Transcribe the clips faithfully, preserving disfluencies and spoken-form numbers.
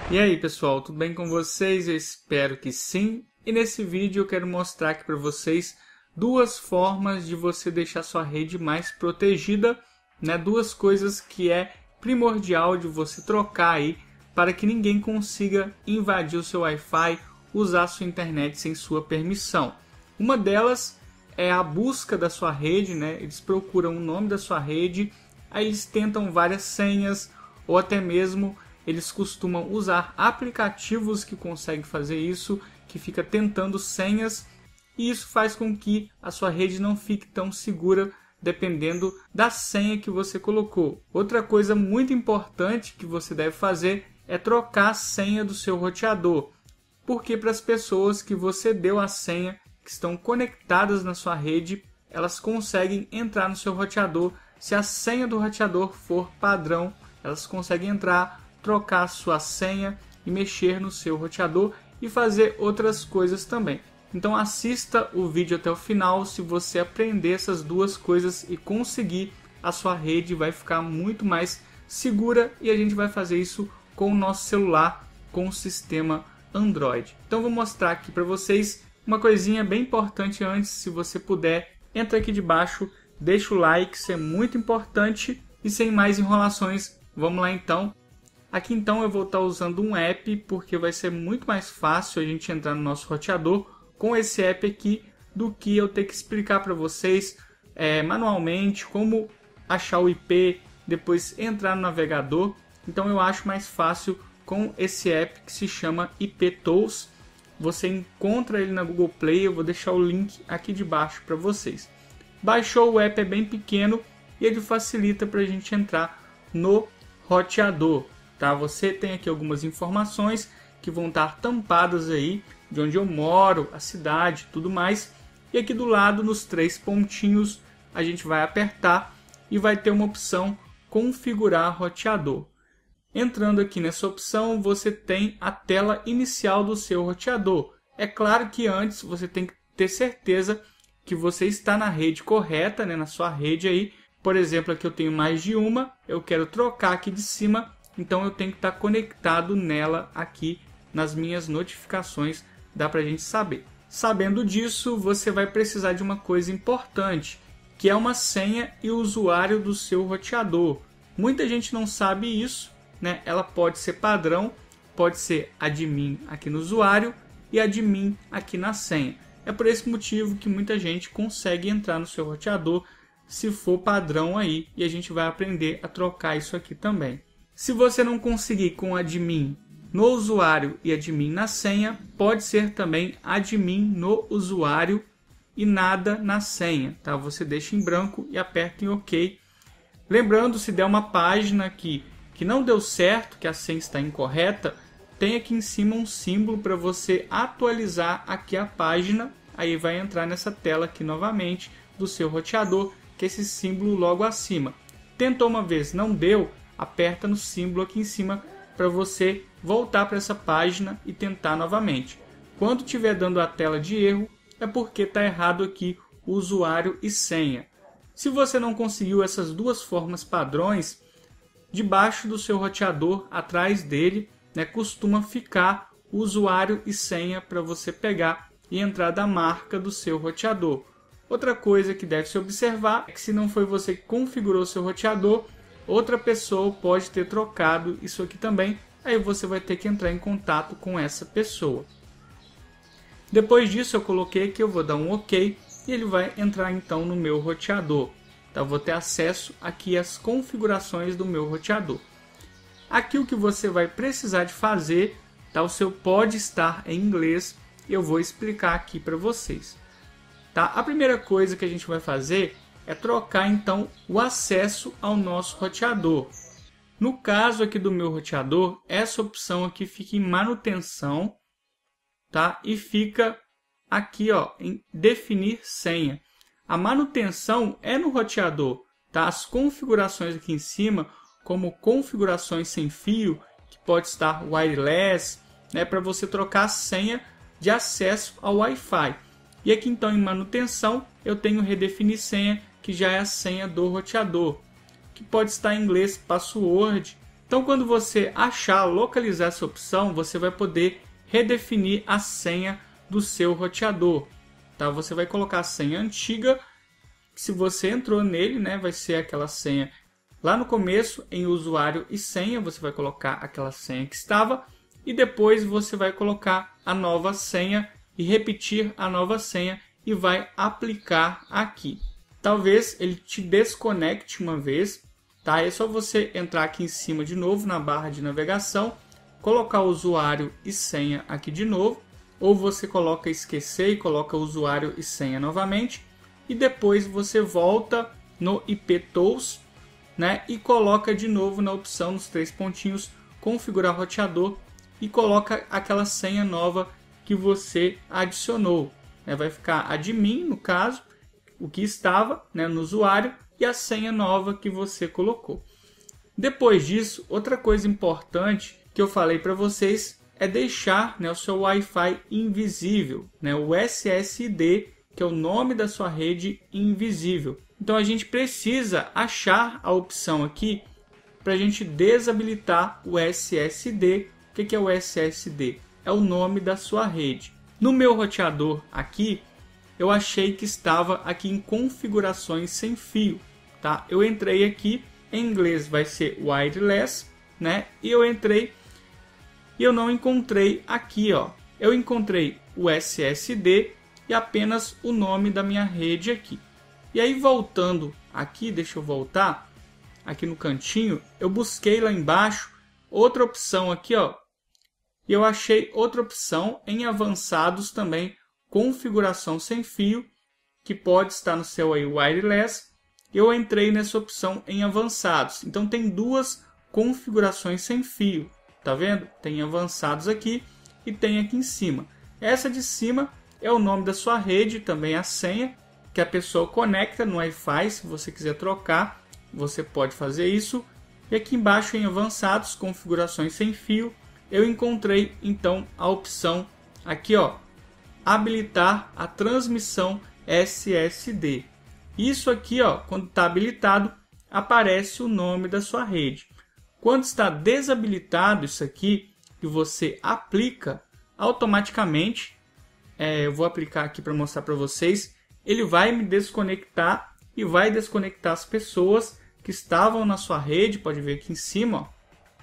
E aí pessoal, tudo bem com vocês? Eu espero que sim. E nesse vídeo eu quero mostrar aqui para vocês duas formas de você deixar sua rede mais protegida, né? Duas coisas que é primordial de você trocar aí para que ninguém consiga invadir o seu Wi-Fi, usar a sua internet sem sua permissão. Uma delas é a busca da sua rede, né? Eles procuram o nome da sua rede, aí eles tentam várias senhas ou até mesmo eles costumam usar aplicativos que conseguem fazer isso, que fica tentando senhas, e isso faz com que a sua rede não fique tão segura dependendo da senha que você colocou. Outra coisa muito importante que você deve fazer é trocar a senha do seu roteador, porque para as pessoas que você deu a senha, que estão conectadas na sua rede, elas conseguem entrar no seu roteador. Se a senha do roteador for padrão, elas conseguem entrar, trocar sua senha e mexer no seu roteador e fazer outras coisas também. Então assista o vídeo até o final. Se você aprender essas duas coisas e conseguir, a sua rede vai ficar muito mais segura, e a gente vai fazer isso com o nosso celular, com o sistema Android. Então vou mostrar aqui para vocês uma coisinha bem importante antes. Se você puder, entra aqui debaixo, deixa o like, isso é muito importante. E sem mais enrolações, vamos lá então. Aqui então eu vou estar usando um app, porque vai ser muito mais fácil a gente entrar no nosso roteador com esse app aqui, do que eu ter que explicar para vocês é, manualmente como achar o I P, depois entrar no navegador. Então eu acho mais fácil com esse app que se chama IPTools. Você encontra ele na Google Play, eu vou deixar o link aqui debaixo para vocês. Baixou o app, é bem pequeno e ele facilita para a gente entrar no roteador. Tá? Você tem aqui algumas informações que vão estar tampadas aí, de onde eu moro, a cidade, tudo mais. E aqui do lado, nos três pontinhos, a gente vai apertar e vai ter uma opção configurar roteador. Entrando aqui nessa opção, você tem a tela inicial do seu roteador. É claro que antes você tem que ter certeza que você está na rede correta, né? Na sua rede aí. Por exemplo, aqui eu tenho mais de uma, eu quero trocar aqui de cima. Então eu tenho que estar conectado nela aqui nas minhas notificações, dá pra gente saber. Sabendo disso, você vai precisar de uma coisa importante, que é uma senha e o usuário do seu roteador. Muita gente não sabe isso, né? Ela pode ser padrão, pode ser admin aqui no usuário e admin aqui na senha. É por esse motivo que muita gente consegue entrar no seu roteador se for padrão aí, e a gente vai aprender a trocar isso aqui também. Se você não conseguir com admin no usuário e admin na senha, pode ser também admin no usuário e nada na senha. Tá? Você deixa em branco e aperta em OK. Lembrando, se der uma página aqui que não deu certo, que a senha está incorreta, tem aqui em cima um símbolo para você atualizar aqui a página. Aí vai entrar nessa tela aqui novamente do seu roteador, que é esse símbolo logo acima. Tentou uma vez, não deu, aperta no símbolo aqui em cima para você voltar para essa página e tentar novamente. Quando estiver dando a tela de erro, é porque está errado aqui o usuário e senha. Se você não conseguiu essas duas formas padrões, debaixo do seu roteador, atrás dele, né, costuma ficar o usuário e senha para você pegar e entrar da marca do seu roteador. Outra coisa que deve se observar é que se não foi você que configurou o seu roteador, outra pessoa pode ter trocado isso aqui também, aí você vai ter que entrar em contato com essa pessoa. Depois disso eu coloquei que eu vou dar um OK e ele vai entrar então no meu roteador. Então eu vou ter acesso aqui às configurações do meu roteador. Aqui o que você vai precisar de fazer, tá? O seu pode estar em inglês, eu vou explicar aqui para vocês. Tá? A primeira coisa que a gente vai fazer é trocar então o acesso ao nosso roteador. No caso aqui do meu roteador, essa opção aqui fica em manutenção, tá? E fica aqui, ó, em definir senha. A manutenção é no roteador, tá? As configurações aqui em cima, como configurações sem fio, que pode estar wireless, né, para você trocar a senha de acesso ao Wi-Fi. E aqui então em manutenção eu tenho redefinir senha, que já é a senha do roteador, que pode estar em inglês password. Então, quando você achar, localizar essa opção, você vai poder redefinir a senha do seu roteador. Tá? Você vai colocar a senha antiga, se você entrou nele, né, vai ser aquela senha lá no começo, em usuário e senha, você vai colocar aquela senha que estava, e depois você vai colocar a nova senha e repetir a nova senha e vai aplicar aqui. Talvez ele te desconecte uma vez, tá? É só você entrar aqui em cima de novo na barra de navegação, colocar o usuário e senha aqui de novo, ou você coloca esquecer e coloca o usuário e senha novamente, e depois você volta no I P Tools, né, e coloca de novo na opção nos três pontinhos configurar roteador e coloca aquela senha nova que você adicionou, né? Vai ficar admin no caso, o que estava, né, no usuário, e a senha nova que você colocou. Depois disso, outra coisa importante que eu falei para vocês é deixar, né, o seu Wi-Fi invisível, né, o S S I D, que é o nome da sua rede, invisível. Então a gente precisa achar a opção aqui para a gente desabilitar o S S I D. O que é o S S I D? É o nome da sua rede. No meu roteador aqui, eu achei que estava aqui em configurações sem fio. Tá? Eu entrei aqui, em inglês vai ser wireless, né? E eu entrei e eu não encontrei aqui, ó. Eu encontrei o S S I D e apenas o nome da minha rede aqui. E aí voltando aqui, deixa eu voltar, aqui no cantinho, eu busquei lá embaixo outra opção aqui, ó. E eu achei outra opção em avançados também, configuração sem fio, que pode estar no seu aí wireless. Eu entrei nessa opção em avançados. Então tem duas configurações sem fio, tá vendo? Tem avançados aqui e tem aqui em cima. Essa de cima é o nome da sua rede, também a senha, que a pessoa conecta no Wi-Fi. Se você quiser trocar, você pode fazer isso. E aqui embaixo em avançados, configurações sem fio, eu encontrei então a opção aqui, ó, habilitar a transmissão S S I D. Isso aqui, ó, quando está habilitado, aparece o nome da sua rede. Quando está desabilitado isso aqui, que você aplica automaticamente, é, eu vou aplicar aqui para mostrar para vocês, ele vai me desconectar e vai desconectar as pessoas que estavam na sua rede, pode ver aqui em cima, ó.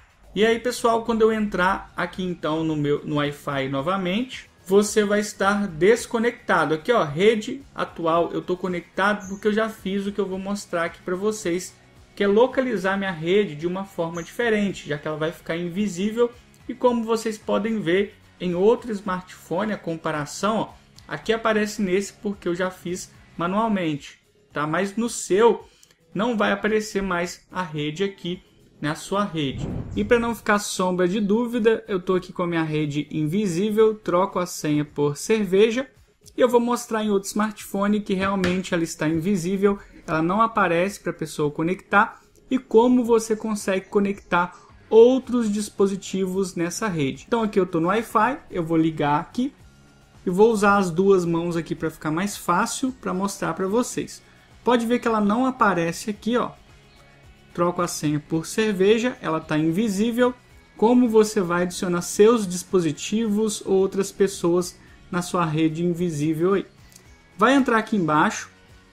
E aí, pessoal, quando eu entrar aqui então no meu no Wi-Fi novamente, você vai estar desconectado. Aqui, ó, rede atual, eu estou conectado porque eu já fiz o que eu vou mostrar aqui para vocês, que é localizar minha rede de uma forma diferente, já que ela vai ficar invisível. E como vocês podem ver em outro smartphone, a comparação, ó, aqui aparece nesse porque eu já fiz manualmente, tá? Mas no seu não vai aparecer mais a rede aqui na sua rede. E para não ficar sombra de dúvida, eu estou aqui com a minha rede invisível, troco a senha por cerveja e eu vou mostrar em outro smartphone que realmente ela está invisível, ela não aparece para a pessoa conectar e como você consegue conectar outros dispositivos nessa rede. Então aqui eu estou no Wi-Fi, eu vou ligar aqui e vou usar as duas mãos aqui para ficar mais fácil para mostrar para vocês. Pode ver que ela não aparece aqui, ó. Troco a senha por cerveja, ela está invisível. Como você vai adicionar seus dispositivos ou outras pessoas na sua rede invisível aí? Vai entrar aqui embaixo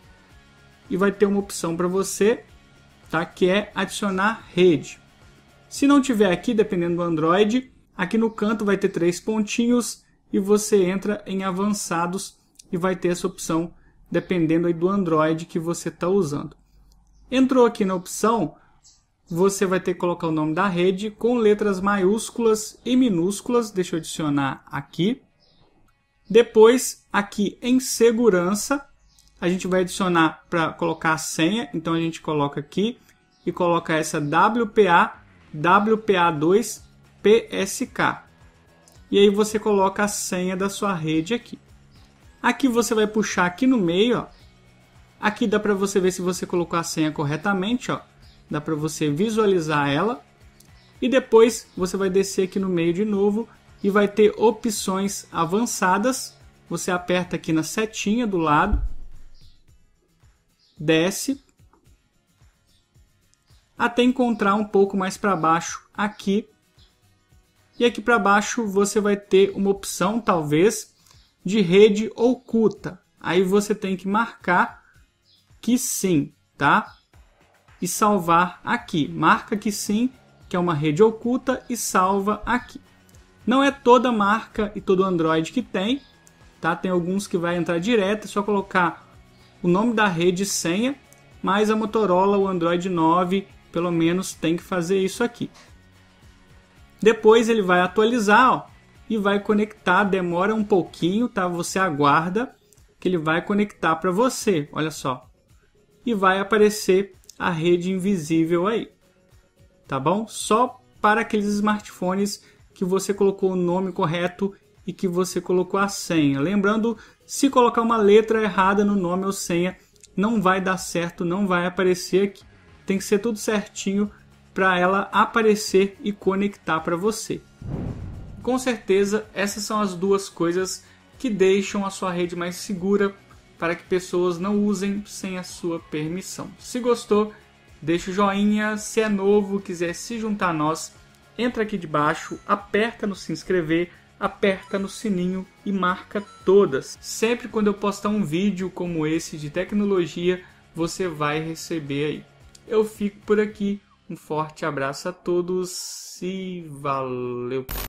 e vai ter uma opção para você, tá? Que é adicionar rede. Se não tiver aqui, dependendo do Android, aqui no canto vai ter três pontinhos e você entra em avançados e vai ter essa opção dependendo aí do Android que você está usando. Entrou aqui na opção, você vai ter que colocar o nome da rede com letras maiúsculas e minúsculas. Deixa eu adicionar aqui. Depois, aqui em segurança, a gente vai adicionar para colocar a senha. Então, a gente coloca aqui e coloca essa W P A W P A dois P S K. E aí você coloca a senha da sua rede aqui. Aqui você vai puxar aqui no meio, ó. Aqui dá para você ver se você colocou a senha corretamente, ó. Dá para você visualizar ela. E depois você vai descer aqui no meio de novo e vai ter opções avançadas. Você aperta aqui na setinha do lado. Desce. até encontrar um pouco mais para baixo aqui. E aqui para baixo você vai ter uma opção, talvez, de rede oculta. Aí você tem que marcar que sim, tá? E salvar aqui. Marca que sim, que é uma rede oculta, e salva aqui. Não é toda marca e todo Android que tem, tá? Tem alguns que vai entrar direto, é só colocar o nome da rede e senha, mas a Motorola, o Android nove, pelo menos tem que fazer isso aqui. Depois ele vai atualizar, ó, e vai conectar, demora um pouquinho, tá? Você aguarda que ele vai conectar para você, olha só. E vai aparecer a rede invisível aí, tá bom? Só para aqueles smartphones que você colocou o nome correto e que você colocou a senha. Lembrando, se colocar uma letra errada no nome ou senha, não vai dar certo, não vai aparecer aqui. Tem que ser tudo certinho para ela aparecer e conectar para você. Com certeza, essas são as duas coisas que deixam a sua rede mais segura para que pessoas não usem sem a sua permissão. Se gostou, deixa o joinha. Se é novo, quiser se juntar a nós, entra aqui de baixo, aperta no se inscrever, aperta no sininho e marca todas. Sempre quando eu postar um vídeo como esse de tecnologia, você vai receber aí. Eu fico por aqui. Um forte abraço a todos e valeu!